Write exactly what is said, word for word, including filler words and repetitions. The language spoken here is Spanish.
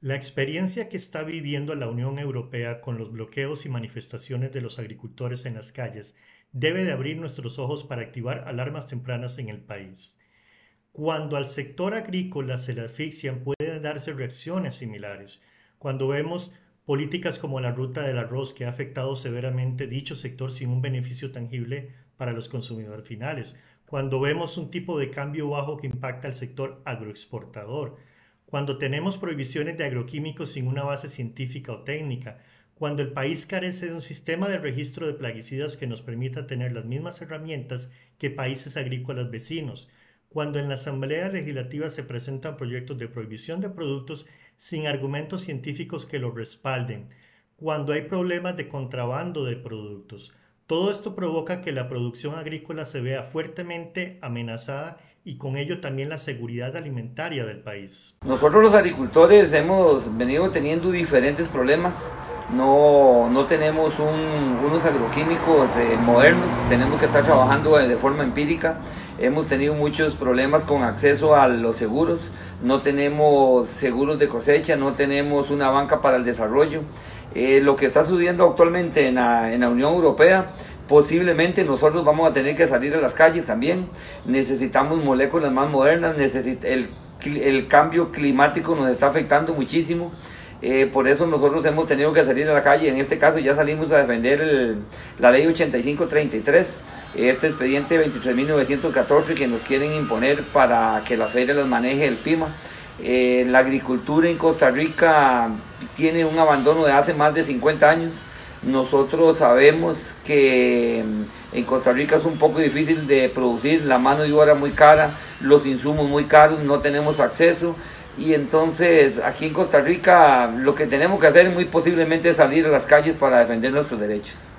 La experiencia que está viviendo la Unión Europea con los bloqueos y manifestaciones de los agricultores en las calles debe de abrir nuestros ojos para activar alarmas tempranas en el país. Cuando al sector agrícola se le asfixian, pueden darse reacciones similares. Cuando vemos políticas como la ruta del arroz que ha afectado severamente dicho sector sin un beneficio tangible para los consumidores finales. Cuando vemos un tipo de cambio bajo que impacta al sector agroexportador. Cuando tenemos prohibiciones de agroquímicos sin una base científica o técnica. Cuando el país carece de un sistema de registro de plaguicidas que nos permita tener las mismas herramientas que países agrícolas vecinos. Cuando en la Asamblea Legislativa se presentan proyectos de prohibición de productos sin argumentos científicos que los respalden, cuando hay problemas de contrabando de productos. Todo esto provoca que la producción agrícola se vea fuertemente amenazada y con ello también la seguridad alimentaria del país. Nosotros los agricultores hemos venido teniendo diferentes problemas. No, no tenemos un, unos agroquímicos eh, modernos, tenemos que estar trabajando de forma empírica. Hemos tenido muchos problemas con acceso a los seguros, no tenemos seguros de cosecha, no tenemos una banca para el desarrollo. Eh, lo que está sucediendo actualmente en la, en la Unión Europea, posiblemente nosotros vamos a tener que salir a las calles también. Necesitamos moléculas más modernas, necesit el, el cambio climático nos está afectando muchísimo. Eh, por eso nosotros hemos tenido que salir a la calle. En este caso ya salimos a defender el, la ley ochenta y cinco treinta y tres, este expediente veintitrés mil novecientos catorce que nos quieren imponer para que las ferias las maneje el PIMA. Eh, la agricultura en Costa Rica tiene un abandono de hace más de cincuenta años. Nosotros sabemos que en Costa Rica es un poco difícil de producir, la mano de obra muy cara, los insumos muy caros, no tenemos acceso. Y entonces aquí en Costa Rica lo que tenemos que hacer muy posiblemente es salir a las calles para defender nuestros derechos.